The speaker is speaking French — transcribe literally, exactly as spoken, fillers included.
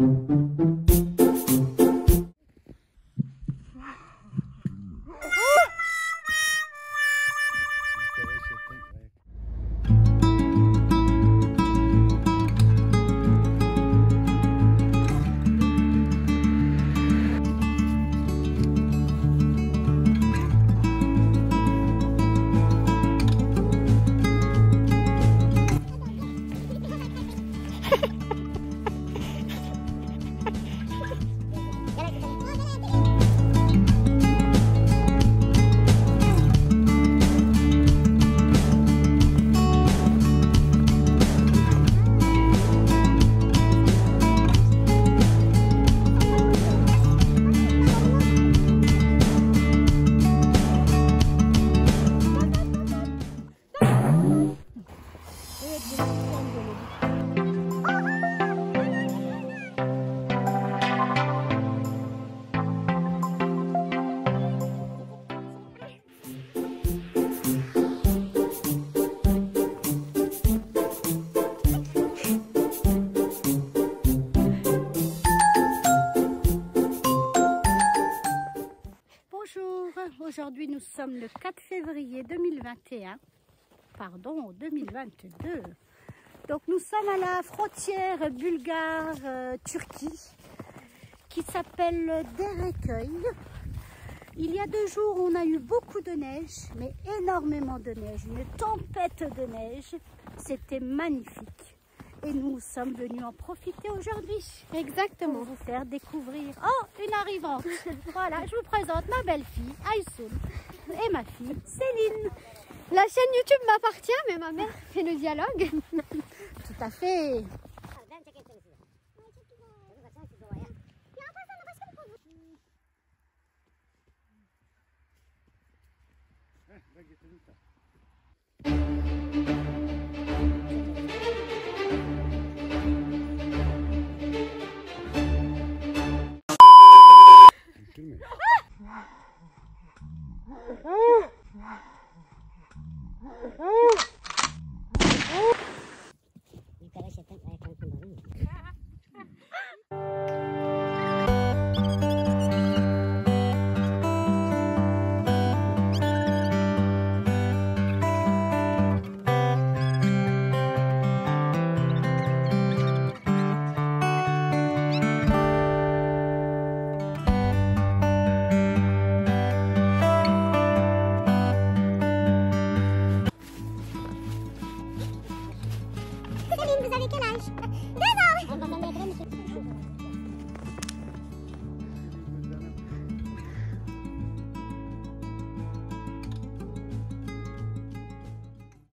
Aujourd'hui, nous sommes le quatre février deux mille vingt et un, pardon, deux mille vingt-deux. Donc nous sommes à la frontière bulgare-Turquie qui s'appelle Dereköy. Il y a deux jours, on a eu beaucoup de neige, mais énormément de neige, une tempête de neige. C'était magnifique. Et nous sommes venus en profiter aujourd'hui. Exactement. Pour vous faire découvrir. Oh, une arrivante. Voilà, je vous présente ma belle-fille, Aysun, et ma fille, Céline. La chaîne YouTube m'appartient, mais ma mère fait le dialogue. Tout à fait.